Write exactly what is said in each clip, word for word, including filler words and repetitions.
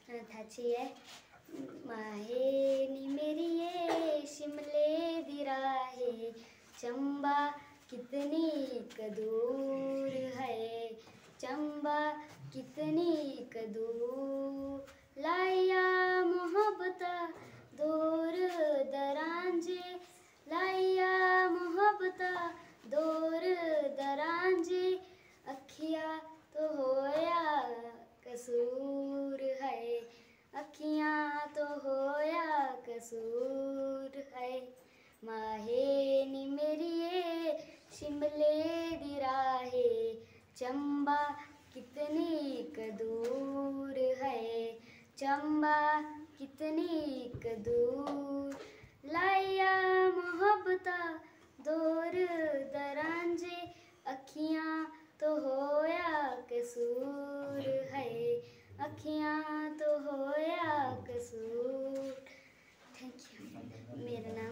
था अच्छी है। माहे नी मेरी शिमले दी राहे, चंबा कितनी कदूर है, चंबा कितनी कदूर, लाया मोहब्बता दूर दरांजे, लाया मोहब्बता दूर दरांजे, अखियाँ तो होया कसूर है, अखियाँ तो होया कसूर है। माहे नी मेरी शिमले दी राहे, चंबा कितनी कदूर है, चंबा कितनी कदूर, लाया मोहब्बता दूर दरांजे, अखियाँ तो होया कसूर है, अखियाँ तो होया कसूर। Thank you. मेरा नाम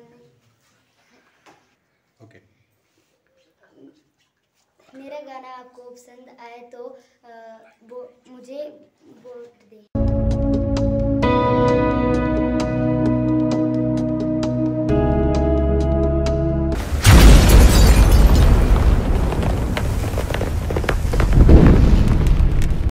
ओके okay. मेरा गाना आपको पसंद आए तो आ, वो मुझे वोट दें।